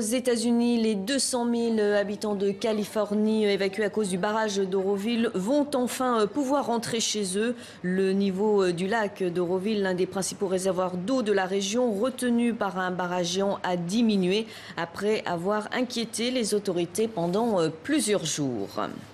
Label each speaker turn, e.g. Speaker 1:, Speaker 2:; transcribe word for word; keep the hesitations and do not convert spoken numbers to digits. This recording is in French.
Speaker 1: États-Unis, les deux cent mille habitants de Californie évacués à cause du barrage d'Oroville vont enfin pouvoir rentrer chez eux. Le niveau du lac d'Oroville, l'un des principaux réservoirs d'eau de la région, retenu par un barrage géant, a diminué après avoir inquiété les autorités pendant plusieurs jours.